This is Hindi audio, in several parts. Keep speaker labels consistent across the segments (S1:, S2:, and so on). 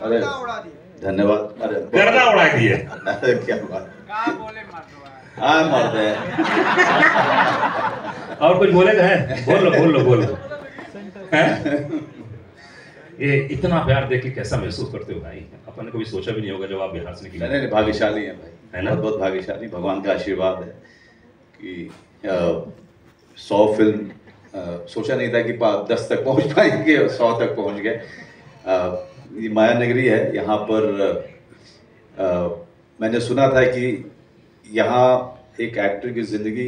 S1: अरे धन्यवाद। अरे
S2: गर्दा उड़ा दिए।
S1: अरे क्या बात, हाँ मर्द है।
S2: और कुछ बोले तो है? बोल लो। हैं? ये इतना प्यार देख के कैसा महसूस करते हो भाई? अपन ने कभी सोचा भी नहीं होगा जब आप बिहार से निकले।
S1: नहीं, भाग्यशाली है भाई,
S2: है ना?
S1: बहुत भाग्यशाली। भगवान का आशीर्वाद है कि 100 फिल्म सोचा नहीं था कि 10 तक पहुंच पाएंगे और 100 तक पहुंच गए। ये माया नगरी है, यहाँ पर मैंने सुना था कि यहाँ एक एक्टर की ज़िंदगी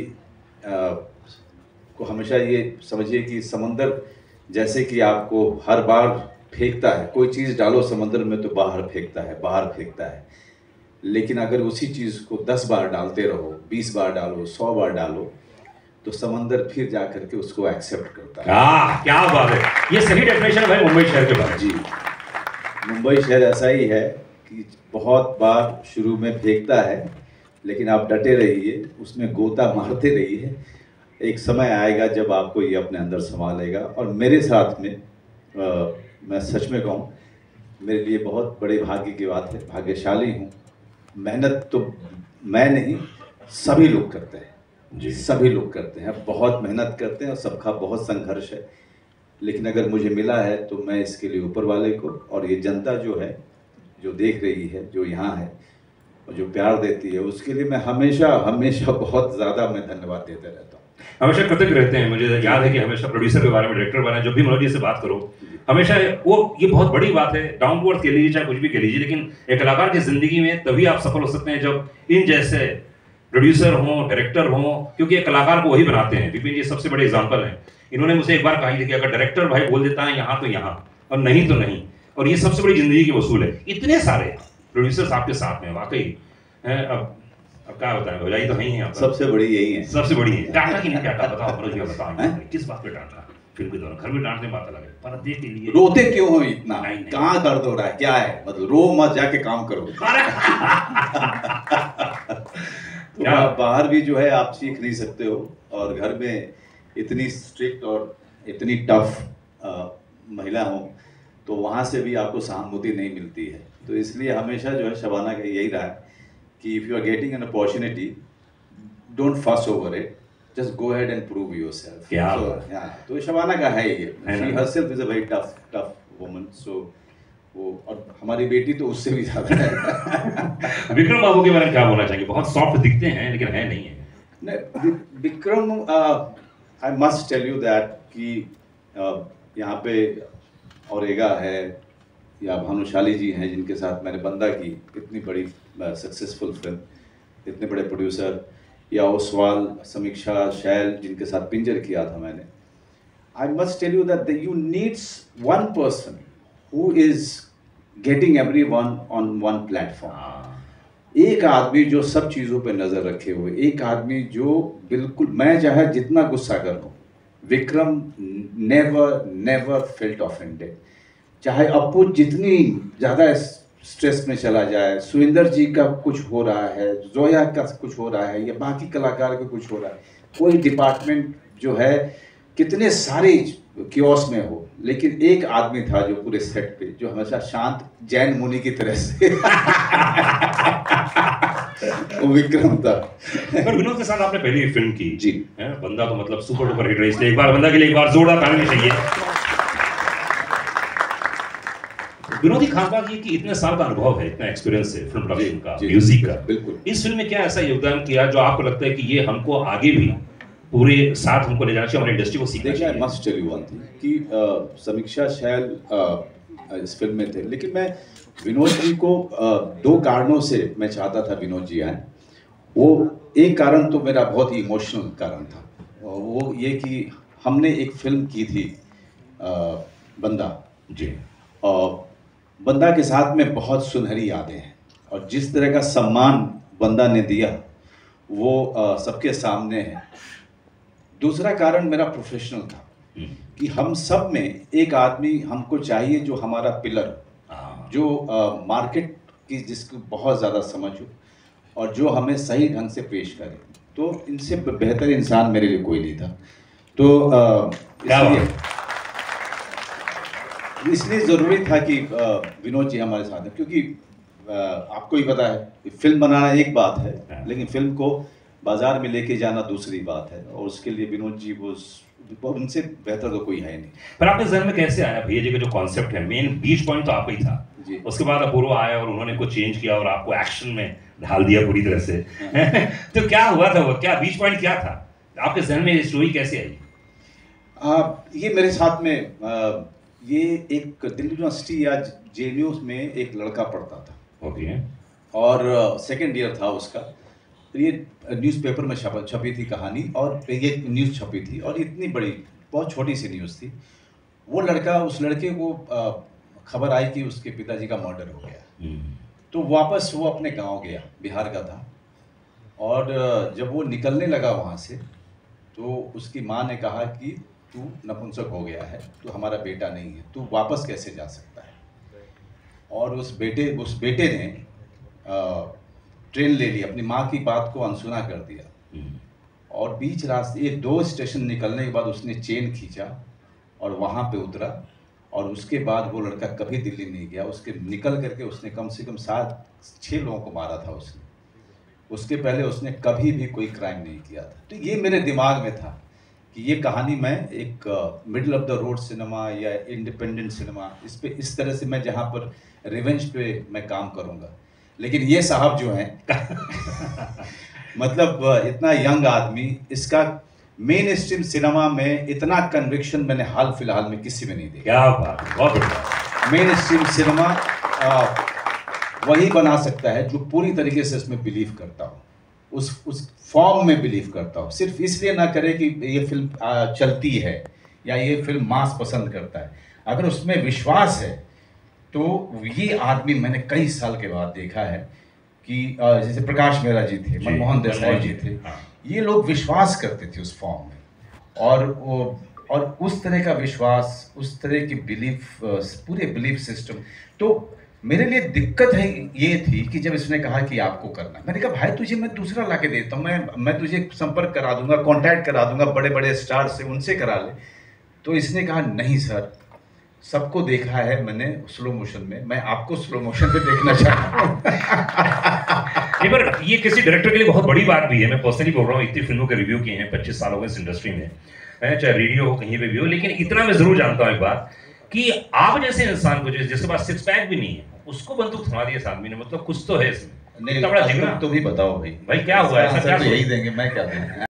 S1: को हमेशा ये समझिए कि समंदर जैसे कि आपको हर बार फेंकता है, कोई चीज़ डालो समंदर में तो बाहर फेंकता है, लेकिन अगर उसी चीज़ को 10 बार डालते रहो, 20 बार डालो, 100 बार डालो, तो समंदर फिर जा करके उसको एक्सेप्ट करता है।
S2: क्या बात है, ये सही डेफिनेशन है मुंबई शहर के बारे में।
S1: जी, मुंबई शहर ऐसा ही है कि बहुत बार शुरू में फेंकता है, लेकिन आप डटे रहिए, उसमें गोता मारते रहिए, एक समय आएगा जब आपको ये अपने अंदर समा लेगा। और मेरे साथ में मैं सच में कहूँ, मेरे लिए बहुत बड़े भाग्य की बात है, भाग्यशाली हूँ। मेहनत तो मैं नहीं, सभी लोग करते हैं, सभी लोग करते हैं, बहुत मेहनत करते हैं और सबका बहुत संघर्ष है, लेकिन अगर मुझे मिला है तो मैं इसके लिए ऊपर वाले को और ये जनता जो है, जो देख रही है, जो यहाँ है और जो प्यार देती है, उसके लिए मैं हमेशा बहुत ज़्यादा मैं धन्यवाद देते रहता हूँ।
S2: हमेशा कृतज्ञ रहते हैं। मुझे याद है कि हमेशा प्रोड्यूसर के बारे में, डायरेक्टर के बारे में जब भी मनोज जी से बात करो, हमेशा ये बहुत बड़ी बात है, डाउन टू अर्थ कह लीजिए चाहे कुछ भी कह लीजिए, लेकिन एक कलाकार की जिंदगी में तभी आप सफल हो सकते हैं जब इन जैसे प्रोड्यूसर हों, डायरेक्टर हों, क्योंकि एक कलाकार को वही बनाते हैं। विपिन जी सबसे बड़े एग्जाम्पल हैं। इन्होंने मुझे एक बार कहा कि अगर डायरेक्टर भाई बोल देता है यहाँ तो यहाँ और नहीं तो नहीं, और ये सबसे बड़ी जिंदगी की वसूल है। इतने सारे प्रोड्यूसर्स आपके साथ में वाकई हैं। अब क्या बताएं, भौजाई तो है ही है,
S1: सबसे बड़ी यही है,
S2: सबसे बड़ी है। डांटा कि नहीं डांटा बताओ, मनोज भैया बताओ, किस बात पे डांटा? फिल्म के दौरान घर में डांटने बात अलग है, पर्दे के लिए
S1: रोते क्यों हो इतना?
S2: नहीं।
S1: कहाँ दर्द हो रहा है, क्या है? मतलब रो मत, जाके काम करो। तो बाहर भी जो है आप सीख नहीं सकते हो, और घर में इतनी स्ट्रिक्ट और इतनी टफ महिला हो तो वहाँ से भी आपको सहानुभूति नहीं मिलती है। तो इसलिए हमेशा जो है शबाना का यही रहा है कि if you are getting an opportunity, don't fuss over it, just go ahead and prove yourself. तो शबाना का है ये, she herself is a very tough woman. So वो, और हमारी बेटी तो उससे भी ज़्यादा है।
S2: विक्रम बाबू के बारे में क्या बोलना चाहिए? बहुत सॉफ्ट दिखते हैं लेकिन है नहीं है।
S1: Vikram, I must tell you that कि यहाँ पे औरेगा है या भानुशाली जी हैं जिनके साथ मैंने बंदा की, इतनी बड़ी सक्सेसफुल फिल्म, इतने बड़े प्रोड्यूसर, या ओसवाल, समीक्षा, शैल जिनके साथ पिंजर किया था मैंने। I must tell you that you needs one person who is getting everyone on one platform. एक आदमी जो सब चीज़ों पे नज़र रखे हुए, एक आदमी जो बिल्कुल, मैं चाहे जितना गुस्सा कर लूँ, विक्रम नेवर फेल्ट ऑफेंडेड। चाहे अप्पू जितनी ज़्यादा स्ट्रेस में चला जाए, सुरेंद्र जी का कुछ हो रहा है, जोया का कुछ हो रहा है, या बाकी कलाकार का कुछ हो रहा है, कोई डिपार्टमेंट जो है कितने सारे कियोस में हो, लेकिन एक आदमी था जो पूरे सेट पे जो हमेशा शांत जैन मुनि की तरह से वो विक्रम था।
S2: पर विनोद के साथ आपने पहली फिल्म की
S1: जी,
S2: बंदा तो मतलब सुपर डुपर हिट रही, इसलिए एक बार बंदा के लिए एक बार जोरदार ताली चाहिए। विनोद, खास बात ये कि इतने साल का अनुभव है, इतना एक्सपीरियंस है फिल्म प्रोडक्शन का, म्यूजिक का।
S1: बिल्कुल।
S2: इस फिल्म में क्या ऐसा योगदान किया जो आपको लगता है कि ये हमको आगे भी पूरे साथ हमको ले जाना चाहिए, हमारी इंडस्ट्री को सीखना चाहिए?
S1: देखिए, I must tell you one thing कि समीक्षा, शैल इस फिल्म में थे, लेकिन मैं विनोद जी को 2 कारणों से मैं चाहता था विनोद जी आए। वो एक कारण तो मेरा बहुत ही इमोशनल कारण था, वो ये कि हमने एक फिल्म की थी बंदा
S2: जी,
S1: और बंदा के साथ में बहुत सुनहरी यादें हैं, और जिस तरह का सम्मान बंदा ने दिया वो सबके सामने है। दूसरा कारण मेरा प्रोफेशनल था कि हम सब में एक आदमी हमको चाहिए जो हमारा पिलर, जो मार्केट की जिसको बहुत ज़्यादा समझ हो और जो हमें सही ढंग से पेश करे। तो इनसे बेहतर इंसान मेरे लिए कोई नहीं था। तो इसलिए इसलिए ज़रूरी था कि विनोद जी हमारे साथ हैं, क्योंकि आपको ही पता है कि फिल्म बनाना एक बात है, लेकिन फिल्म को बाजार में लेके जाना दूसरी बात है, और उसके लिए विनोद जी उनसे बेहतर तो कोई है नहीं।
S2: पर आपके जहन में कैसे आया भैया जी का जो कॉन्सेप्ट है, मेन बीच पॉइंट तो आपका ही था
S1: जी।
S2: उसके बाद अपूर्वा आया और उन्होंने कुछ चेंज किया और आपको एक्शन में ढाल दिया पूरी तरह से। तो क्या हुआ था, वो क्या बीच पॉइंट क्या था, आपके जहन में स्टोरी कैसे आई?
S1: ये मेरे साथ में ये एक दिल्ली यूनिवर्सिटी या JNU में एक लड़का पढ़ता था।
S2: ओके।
S1: और सेकेंड ईयर था उसका, तो ये न्यूज़पेपर में छपी थी कहानी, और ये न्यूज़ छपी थी, और इतनी बड़ी बहुत छोटी सी न्यूज़ थी। वो लड़का, उस लड़के को खबर आई कि उसके पिताजी का मर्डर हो गया। तो वापस वो अपने गांव गया, बिहार का था, और जब वो निकलने लगा वहाँ से, तो उसकी माँ ने कहा कि तू नपुंसक हो गया है, तू हमारा बेटा नहीं है, तू वापस कैसे जा सकता है। और उस बेटे ने ट्रेन ले ली, अपनी माँ की बात को अनसुना कर दिया, और बीच रास्ते 2 स्टेशन निकलने के बाद उसने चेन खींचा और वहाँ पे उतरा, और उसके बाद वो लड़का कभी दिल्ली नहीं गया। उसके निकल करके उसने कम से कम 7-6 लोगों को मारा था उसने। उसके पहले उसने कभी भी कोई क्राइम नहीं किया था। तो ये मेरे दिमाग में था कि ये कहानी मैं एक middle of the road cinema या इंडिपेंडेंट सिनेमा, इस तरह से मैं जहाँ पर रिवेंज पे मैं काम करूँगा। लेकिन ये साहब जो हैं मतलब इतना यंग आदमी, इसका मेन स्ट्रीम सिनेमा में इतना कन्विक्शन मैंने हाल फिलहाल में किसी में नहीं देखा।
S2: क्या बात, बहुत बढ़िया।
S1: मेन स्ट्रीम सिनेमा वही बना सकता है जो पूरी तरीके से इसमें बिलीव करता हो, उस फॉर्म में बिलीव करता हो, सिर्फ इसलिए ना करे कि ये फिल्म चलती है या ये फिल्म मास पसंद करता है। अगर उसमें विश्वास है तो ये आदमी मैंने कई साल के बाद देखा है कि जैसे प्रकाश मेहरा जी थे, मनमोहन देसाई जी थे, ये लोग विश्वास करते थे उस फॉर्म में, और उस तरह का विश्वास, उस तरह की बिलीफ, पूरे बिलीफ सिस्टम। तो मेरे लिए दिक्कत है ये थी कि जब इसने कहा कि आपको करना, मैंने कहा भाई तुझे मैं दूसरा ला के देता हूँ, मैं तुझे संपर्क करा दूंगा, कांटेक्ट करा दूंगा बड़े बड़े स्टार से, उनसे करा ले। तो इसने कहा नहीं सर, सबको देखा है मैंने स्लो मोशन में, मैं आपको स्लो मोशन पे देखना चाहता हूँ।
S2: पर ये किसी डायरेक्टर के लिए बहुत बड़ी बात भी है। मैं पर्सनली बोल रहा हूँ, इतनी फिल्मों के रिव्यू किए हैं 25 सालों में इस इंडस्ट्री में, चाहे रेडियो हो कहीं पे भी हो, लेकिन इतना मैं जरूर जानता हूँ एक बात कि आप जैसे इंसान को, जिसके पास 6 पैक भी नहीं है, उसको बंदूक थमा दी इस आदमी ने, मतलब कुछ तो है इसमें।
S1: नहीं, तुम ही बताओ भाई
S2: क्या हुआ, ऐसा क्या
S1: यही देंगे, मैं क्या दूंगा।